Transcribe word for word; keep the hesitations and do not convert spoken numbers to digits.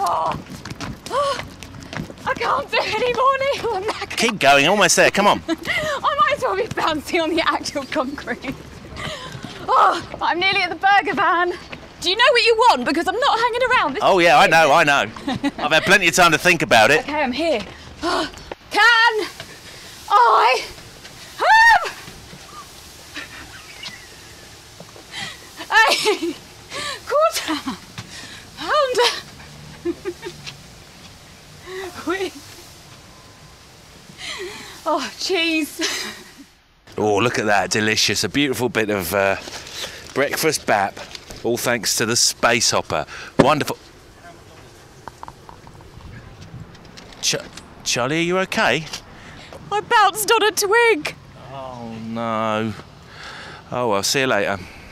Oh. Oh. I can't do it anymore, Neil. I'm knackered. Keep going, almost there, come on. I might as well be bouncing on the actual concrete. Oh, I'm nearly at the burger van. Do you know what you want? Because I'm not hanging around. This Oh yeah, I know, I know. I've had plenty of time to think about it. Okay, I'm here. Oh, can I have a quarter pounder with oh cheese? Oh, look at that, delicious. A beautiful bit of uh, breakfast bap, all thanks to the space hopper. Wonderful. Ch Charlie, are you okay? I bounced on a twig. Oh no. Oh well, see you later.